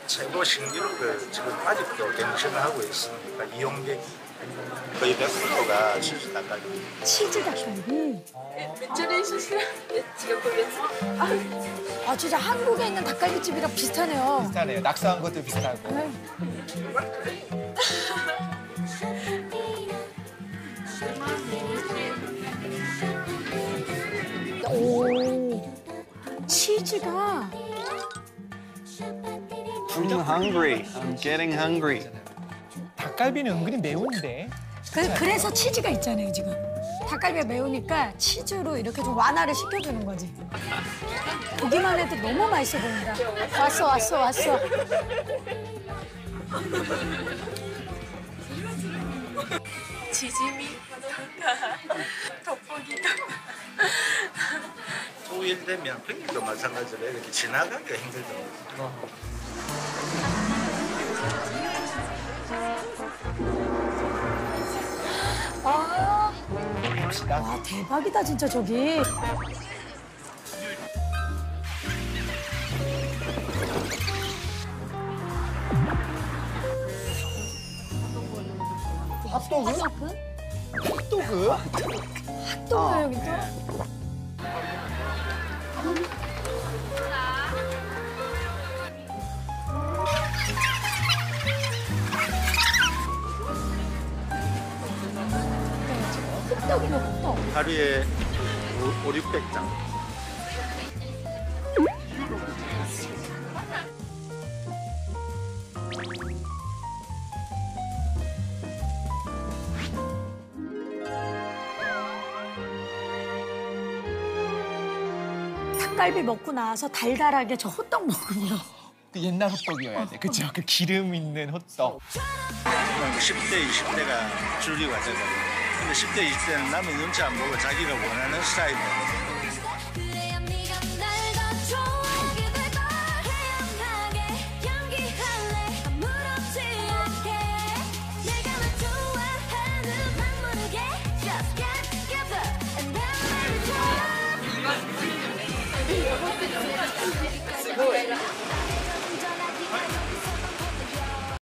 최고 신기록을 지금 아직도 경신을 하고 있습니다. 이용객 거의 100%가 치즈 닭갈비. 치즈 닭갈비. 아 진짜 한국에 있는 닭갈비집이랑 비슷하네요. 비슷하네요. 낙서한 것도 비슷하고. 네. 오, 치즈가. I'm hungry. I'm getting hungry. 닭갈비는 은근히 매운데. 그래서 치즈가 있잖아요 지금. 닭갈비가 매우니까 치즈로 이렇게 좀 완화를 시켜주는 거지. 보기만 해도 너무 맛있어 보인다. 왔어. 지짐이 돋보기도. 토요일 되면 평일도 마찬가지로 이렇게 지나가기가 힘들더라고요. 와 대박이다 진짜 저기. 핫도그? 핫도그? 핫도그 여기 또. 흑떡이네 흑떡. 하루에 500~600장. 닭갈비 먹고 나서 달달하게 저 호떡 먹으면. 그 옛날 호떡이어야 돼. 그쵸? 그 기름 있는 호떡. 10대, 20대가 줄이 와잖아요. 근데 10대, 20대는 남의 눈치 안 보고 자기가 원하는 스타일이에요.